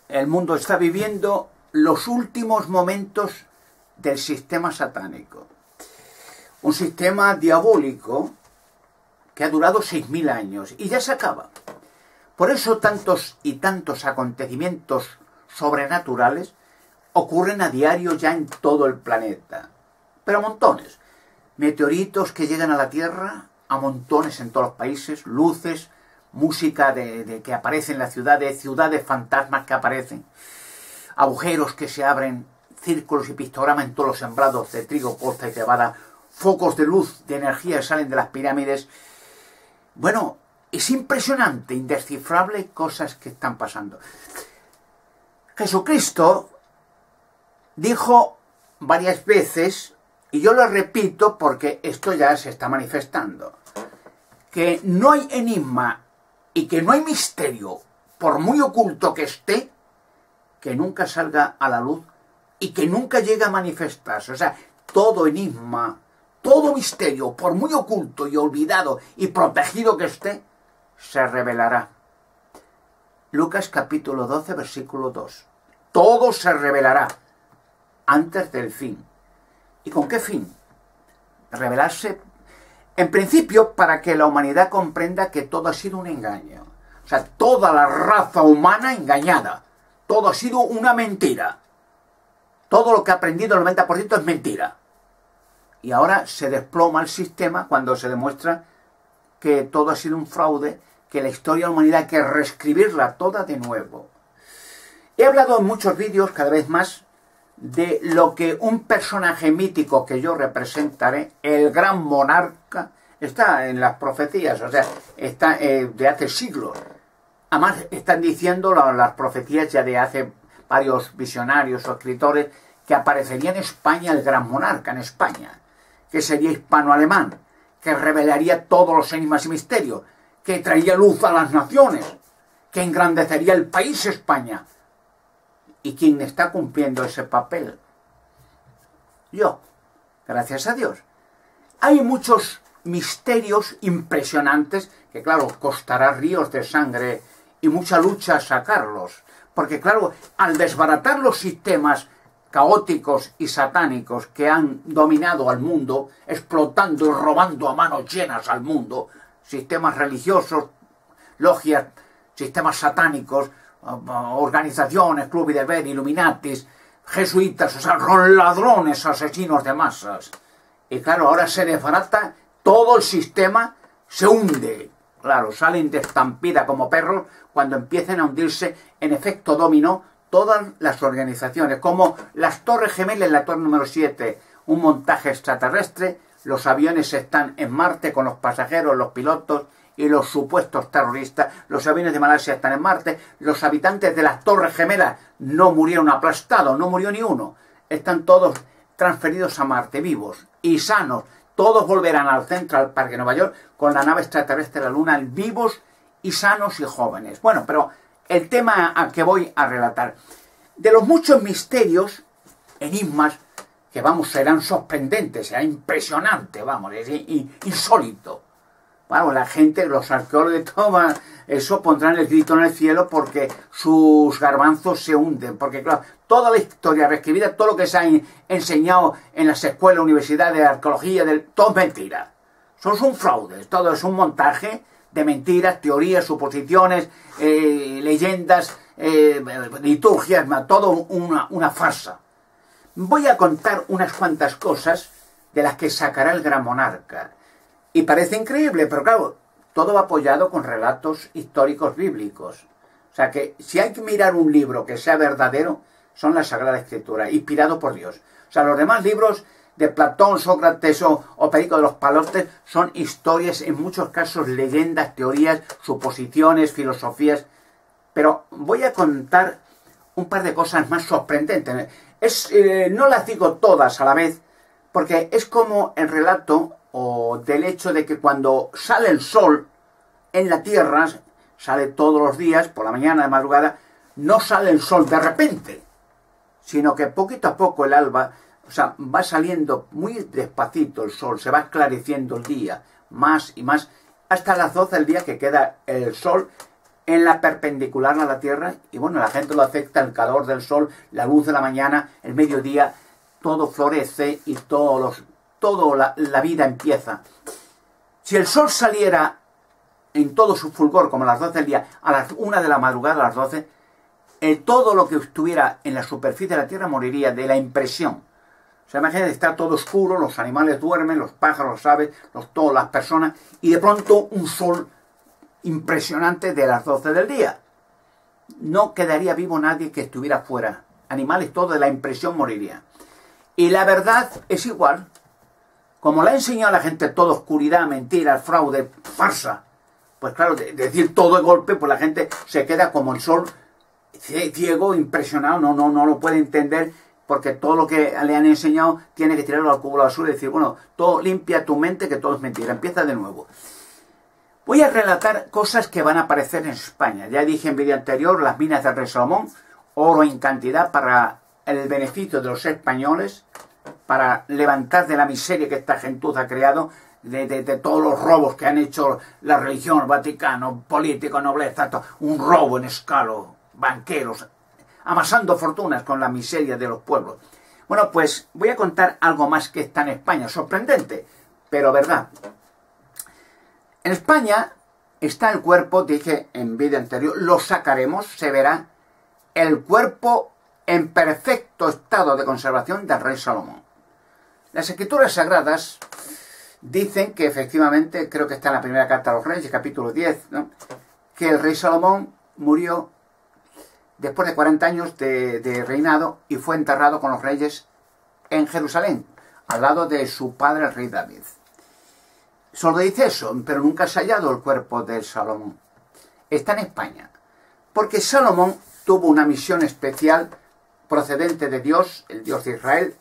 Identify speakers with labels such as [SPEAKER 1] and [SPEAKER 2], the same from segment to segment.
[SPEAKER 1] el mundo está viviendo los últimos momentos del sistema satánico. Un sistema diabólico que ha durado 6.000 años y ya se acaba. Por eso tantos y tantos acontecimientos sobrenaturales ocurren a diario ya en todo el planeta. Pero montones. Meteoritos que llegan a la Tierra a montones en todos los países, luces, música que aparece en las ciudades fantasmas que aparecen, agujeros que se abren, círculos y pictogramas en todos los sembrados de trigo, colza y cebada, focos de luz, de energía que salen de las pirámides. Bueno, es impresionante, indescifrable cosas que están pasando. Jesucristo dijo varias veces, y yo lo repito porque esto ya se está manifestando, que no hay enigma y que no hay misterio, por muy oculto que esté, que nunca salga a la luz y que nunca llegue a manifestarse. O sea, todo enigma, todo misterio, por muy oculto y olvidado y protegido que esté, se revelará. Lucas capítulo 12, versículo 2. Todo se revelará antes del fin. ¿Y con qué fin? Revelarse, en principio, para que la humanidad comprenda que todo ha sido un engaño. O sea, toda la raza humana engañada. Todo ha sido una mentira. Todo lo que ha aprendido, el 90% es mentira. Y ahora se desploma el sistema cuando se demuestra que todo ha sido un fraude, que la historia de la humanidad hay que reescribirla toda de nuevo. He hablado en muchos vídeos, cada vez más, de lo que un personaje mítico que yo representaré, el gran monarca, está en las profecías, o sea, está de hace siglos. Además, están diciendo las profecías ya de hace varios visionarios o escritores que aparecería en España el gran monarca, en España, que sería hispano-alemán, que revelaría todos los enigmas y misterios, que traería luz a las naciones, que engrandecería el país España. ¿Y quién está cumpliendo ese papel? Yo, gracias a Dios. Hay muchos misterios impresionantes que, claro, costará ríos de sangre y mucha lucha sacarlos. Porque, claro, al desbaratar los sistemas caóticos y satánicos que han dominado al mundo, explotando y robando a manos llenas al mundo, sistemas religiosos, logias, sistemas satánicos, organizaciones, clubes de ver, Illuminatis, jesuitas, o sea, ladrones, asesinos de masas. Y claro, ahora se desbarata, todo el sistema se hunde. Claro, salen de estampida como perros cuando empiecen a hundirse en efecto dominó todas las organizaciones, como las Torres Gemelas, la torre número 7, un montaje extraterrestre, los aviones están en Marte con los pasajeros, los pilotos y los supuestos terroristas, los aviones de Malasia están en Marte, los habitantes de las Torres Gemelas no murieron aplastados, no murió ni uno, están todos transferidos a Marte, vivos y sanos, todos volverán al Central Park de Nueva York con la nave extraterrestre de la Luna, vivos y sanos y jóvenes. Bueno, pero el tema a que voy a relatar, de los muchos misterios, enigmas, que vamos, serán sorprendentes, será impresionante, vamos, es insólito. Bueno, la gente, los arqueólogos, toman eso, pondrán el grito en el cielo porque sus garbanzos se hunden. Porque, claro, toda la historia reescribida, todo lo que se ha enseñado en las escuelas, universidades de arqueología, todo es mentira. Eso es un fraude, todo es un montaje de mentiras, teorías, suposiciones, leyendas, liturgias, todo una farsa. Voy a contar unas cuantas cosas de las que sacará el gran monarca. Y parece increíble, pero claro, todo va apoyado con relatos históricos bíblicos. O sea que si hay que mirar un libro que sea verdadero, son la Sagrada Escritura, inspirado por Dios. O sea, los demás libros de Platón, Sócrates o Perico de los Palotes son historias, en muchos casos leyendas, teorías, suposiciones, filosofías. Pero voy a contar un par de cosas más sorprendentes. No las digo todas a la vez, porque es como el relato o del hecho de que cuando sale el sol en la Tierra, sale todos los días, por la mañana, de madrugada, no sale el sol de repente, sino que poquito a poco el alba, o sea, va saliendo muy despacito el sol, se va esclareciendo el día, más y más, hasta las 12 del día que queda el sol en la perpendicular a la Tierra, y bueno, la gente lo acepta, el calor del sol, la luz de la mañana, el mediodía, todo florece y la vida empieza. Si el sol saliera en todo su fulgor, como a las 12 del día, a las 1 de la madrugada, a las 12, todo lo que estuviera en la superficie de la Tierra moriría de la impresión. O sea, imagínate, está todo oscuro, los animales duermen, los pájaros, las aves, todas las personas, y de pronto un sol impresionante de las 12 del día. No quedaría vivo nadie que estuviera fuera. Animales, todo de la impresión moriría. Y la verdad es igual. Como le ha enseñado a la gente toda oscuridad, mentira, fraude, farsa, pues claro, decir todo de golpe, pues la gente se queda como el sol, ciego, impresionado, no lo puede entender, porque todo lo que le han enseñado tiene que tirarlo al cubo de basura y decir, bueno, todo limpia tu mente, que todo es mentira, empieza de nuevo. Voy a relatar cosas que van a aparecer en España. Ya dije en vídeo anterior, las minas del rey Salomón, oro en cantidad para el beneficio de los españoles, para levantar de la miseria que esta gentuza ha creado, de todos los robos que han hecho la religión, el Vaticano, políticos, nobleza, un robo en escala, banqueros, amasando fortunas con la miseria de los pueblos. Bueno, pues voy a contar algo más que está en España, sorprendente, pero verdad. En España está el cuerpo, dije en vídeo anterior, lo sacaremos, se verá el cuerpo en perfecto estado de conservación del rey Salomón. Las escrituras sagradas dicen que efectivamente, creo que está en la primera carta a los reyes, capítulo 10, ¿no?, que el rey Salomón murió después de 40 años de reinado y fue enterrado con los reyes en Jerusalén, al lado de su padre el rey David. Solo dice eso, pero nunca se ha hallado el cuerpo de Salomón. Está en España, porque Salomón tuvo una misión especial procedente de Dios, el Dios de Israel,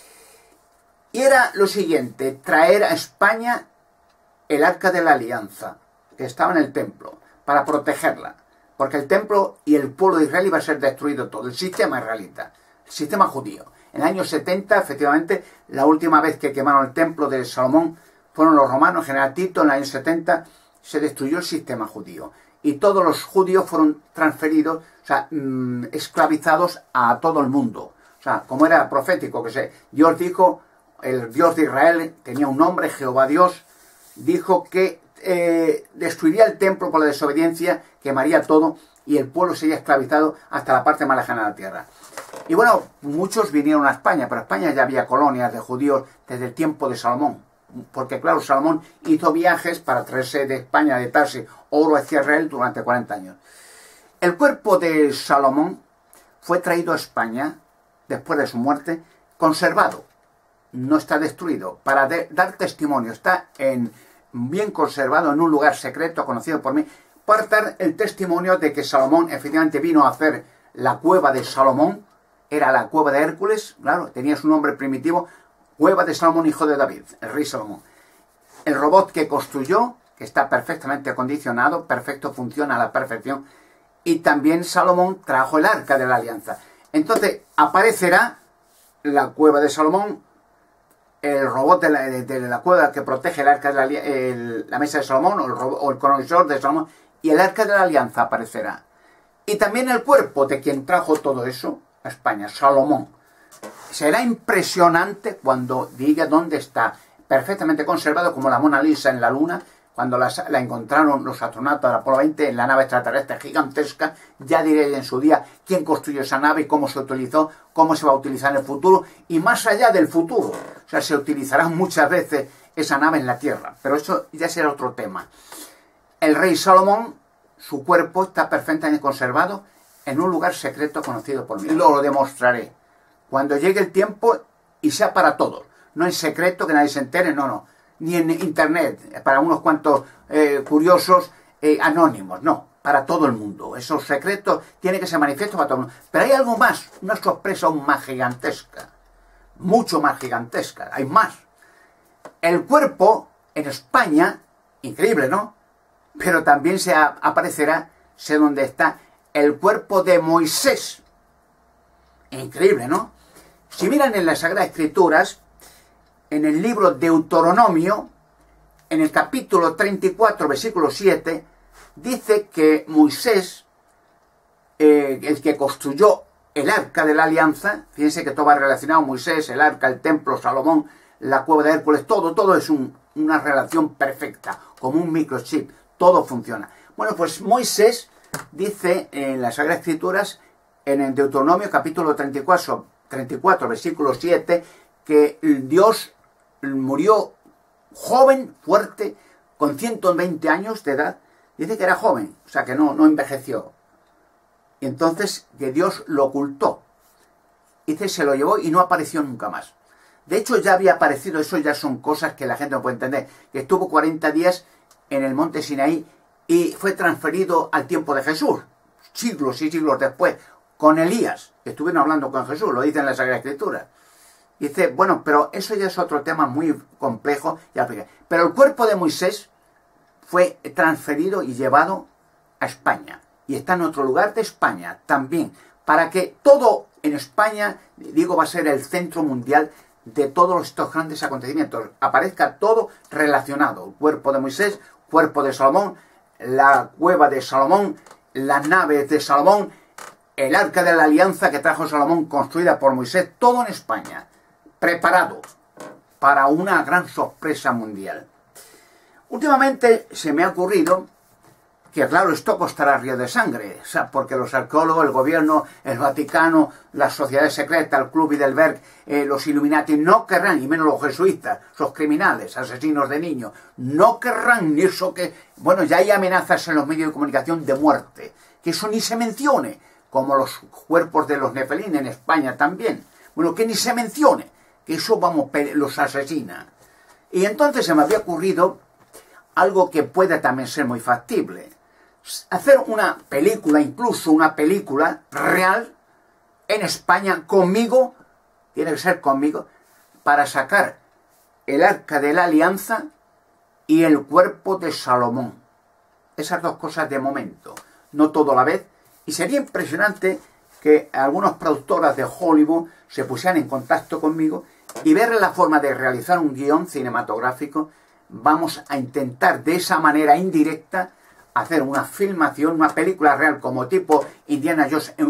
[SPEAKER 1] y era lo siguiente: traer a España el Arca de la Alianza, que estaba en el templo, para protegerla, porque el templo y el pueblo de Israel iba a ser destruido todo, el sistema israelita, el sistema judío. En el año 70, efectivamente, la última vez que quemaron el templo de Salomón fueron los romanos, general Tito. En el año 70 se destruyó el sistema judío y todos los judíos fueron transferidos, o sea, esclavizados a todo el mundo. O sea, como era profético, Dios dijo, el Dios de Israel tenía un nombre, Jehová Dios, dijo que destruiría el templo por la desobediencia, quemaría todo y el pueblo sería esclavizado hasta la parte más lejana de la tierra. Y bueno, muchos vinieron a España, pero en España ya había colonias de judíos desde el tiempo de Salomón, porque claro, Salomón hizo viajes para traerse de España, de Tarsis, oro hacia Israel durante 40 años. El cuerpo de Salomón fue traído a España después de su muerte, conservado, no está destruido, para dar testimonio, está bien conservado en un lugar secreto conocido por mí, para dar el testimonio de que Salomón efectivamente vino a hacer la cueva de Salomón. Era la cueva de Hércules, claro, tenía su nombre primitivo, cueva de Salomón, hijo de David, el rey Salomón. El robot que construyó, que está perfectamente acondicionado, perfecto, funciona a la perfección, y también Salomón trajo el Arca de la Alianza. Entonces aparecerá la cueva de Salomón, el robot de la cueva que protege el Arca de la mesa de Salomón, o el cronovisor de Salomón, y el Arca de la Alianza aparecerá. Y también el cuerpo de quien trajo todo eso a España, Salomón. Será impresionante cuando diga dónde está, perfectamente conservado, como la Mona Lisa en la Luna, cuando la encontraron los astronautas de Apolo 20 en la nave extraterrestre gigantesca. Ya diré en su día quién construyó esa nave y cómo se utilizó, cómo se va a utilizar en el futuro, y más allá del futuro. O sea, se utilizará muchas veces esa nave en la Tierra, pero eso ya será otro tema. El rey Salomón, su cuerpo está perfectamente conservado en un lugar secreto conocido por mí. Lo demostraré cuando llegue el tiempo y sea para todos. No en secreto, que nadie se entere, no. Ni en internet, para unos cuantos curiosos anónimos, no, para todo el mundo. Esos secretos tienen que ser manifiestos para todo el mundo. Pero hay algo más, una sorpresa aún más gigantesca, mucho más gigantesca, hay más. El cuerpo en España, increíble, ¿no? Pero también aparecerá, sé dónde está, el cuerpo de Moisés. Increíble, ¿no? Si miran en las Sagradas Escrituras, en el libro Deuteronomio, en el capítulo 34, versículo 7, dice que Moisés, el que construyó el arca de la alianza, fíjense que todo va relacionado, Moisés, el arca, el templo, Salomón, la cueva de Hércules, todo es una relación perfecta, como un microchip, todo funciona. Bueno, pues Moisés dice en las Sagradas Escrituras, en el Deuteronomio capítulo 34, versículo 7, que Dios murió joven, fuerte, con 120 años de edad. Dice que era joven, o sea que no envejeció. Y entonces que Dios lo ocultó. Dice, se lo llevó y no apareció nunca más. De hecho ya había aparecido, eso ya son cosas que la gente no puede entender. Que estuvo 40 días en el monte Sinaí y fue transferido al tiempo de Jesús. Siglos y siglos después, con Elías, que estuvieron hablando con Jesús, lo dice en la Sagrada Escritura. Dice, bueno, pero eso ya es otro tema muy complejo. Pero el cuerpo de Moisés fue transferido y llevado a España. Y está en otro lugar de España también. Para que todo en España, digo, va a ser el centro mundial de todos estos grandes acontecimientos. Aparezca todo relacionado. El cuerpo de Moisés, cuerpo de Salomón, la cueva de Salomón, las naves de Salomón, el arca de la alianza que trajo Salomón construida por Moisés, todo en España. Preparado para una gran sorpresa mundial. Últimamente se me ha ocurrido que, claro, esto costará río de sangre, o sea, porque los arqueólogos, el gobierno, el Vaticano, las sociedades secretas, el Club Bilderberg, los Illuminati, no querrán, y menos los jesuitas, esos criminales, asesinos de niños, no querrán ni eso que... Bueno, ya hay amenazas en los medios de comunicación de muerte, que eso ni se mencione, como los cuerpos de los Nefelín en España también. Bueno, que ni se mencione, que eso, vamos, los asesina. Y entonces se me había ocurrido algo que puede también ser muy factible. Hacer una película, incluso una película real, en España, conmigo, tiene que ser conmigo, para sacar el arca de la alianza y el cuerpo de Salomón. Esas dos cosas de momento, no todo a la vez. Y sería impresionante que algunas productoras de Hollywood se pusieran en contacto conmigo y ver la forma de realizar un guión cinematográfico. Vamos a intentar de esa manera indirecta hacer una filmación, una película real como tipo Indiana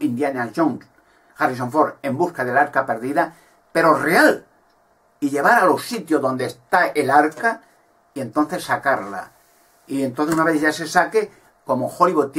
[SPEAKER 1] Jones, Harrison Ford en busca del arca perdida, pero real, y llevar a los sitios donde está el arca y entonces sacarla. Y entonces una vez ya se saque, como Hollywood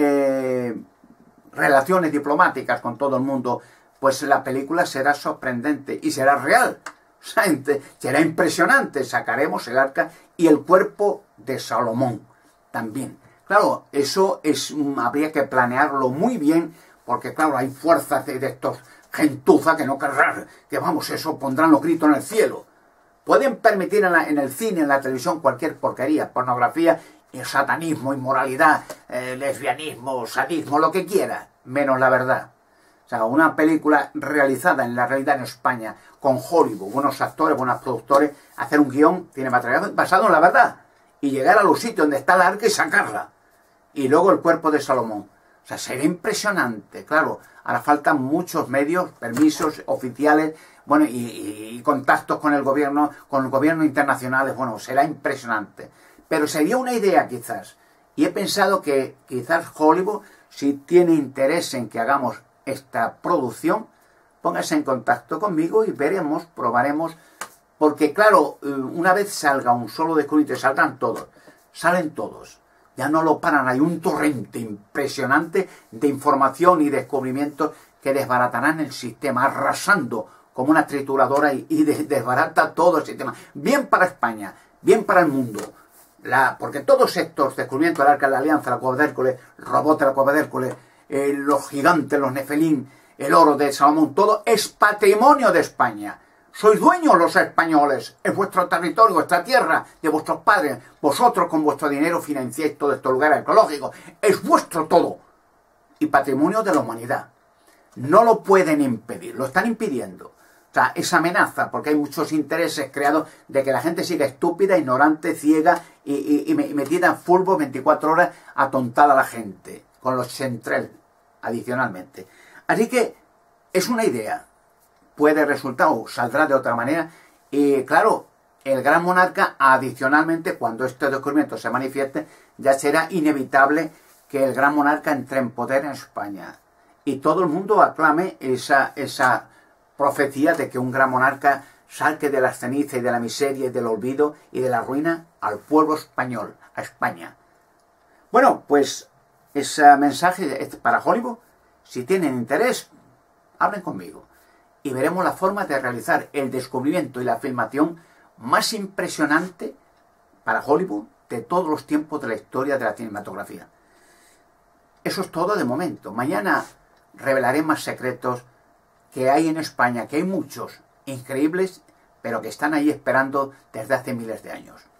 [SPEAKER 1] tiene relaciones diplomáticas con todo el mundo, pues la película será sorprendente y será real. O sea, será impresionante. Sacaremos el arca y el cuerpo de Salomón también. Claro, eso habría que planearlo muy bien, porque claro, hay fuerzas de estos gentuza que no querrán, que vamos, eso pondrán los gritos en el cielo. Pueden permitir en el cine, en la televisión, cualquier porquería, pornografía, satanismo, inmoralidad, lesbianismo, sadismo, lo que quiera, menos la verdad. O sea, una película realizada en la realidad en España, con Hollywood, buenos actores, buenos productores, hacer un guión cinematográfico basado en la verdad, y llegar a los sitios donde está el arca y sacarla. Y luego el cuerpo de Salomón. O sea, será impresionante, claro. Ahora faltan muchos medios, permisos oficiales, bueno, y contactos con el gobierno internacionales. Bueno, será impresionante. Pero sería una idea quizás. Y he pensado que quizás Hollywood, si tiene interés en que hagamos esta producción, póngase en contacto conmigo y veremos, probaremos. Porque claro, una vez salga un solo descubrimiento, saldrán todos. Salen todos. Ya no lo paran, hay un torrente impresionante de información y descubrimientos que desbaratarán el sistema, arrasando como una trituradora y desbarata todo el sistema. Bien para España, bien para el mundo. Porque todos estos descubrimientos, el arca de la alianza, la cueva de Hércules, el robot de la cueva de Hércules, los gigantes, los Nefelín, el oro de Salomón, todo es patrimonio de España. Sois dueños los españoles, es vuestro territorio, vuestra tierra, de vuestros padres. Vosotros con vuestro dinero financiáis todos estos lugares ecológicos. Es vuestro todo. Y patrimonio de la humanidad. No lo pueden impedir, lo están impidiendo. O sea, es amenaza, porque hay muchos intereses creados de que la gente siga estúpida, ignorante, ciega y metida en fútbol 24 horas, atontada a la gente, con los centrales adicionalmente. Así que es una idea. Puede resultar o saldrá de otra manera. Y claro, el gran monarca, adicionalmente, cuando este descubrimiento se manifieste, ya será inevitable que el gran monarca entre en poder en España. Y todo el mundo aclame esa profecía de que un gran monarca saque de las cenizas y de la miseria y del olvido y de la ruina al pueblo español, a España. Bueno, pues ese mensaje es para Hollywood. Si tienen interés, hablen conmigo y veremos la forma de realizar el descubrimiento y la filmación más impresionante para Hollywood de todos los tiempos de la historia de la cinematografía. Eso es todo de momento. Mañana revelaré más secretos que hay en España, que hay muchos increíbles, pero que están ahí esperando desde hace miles de años.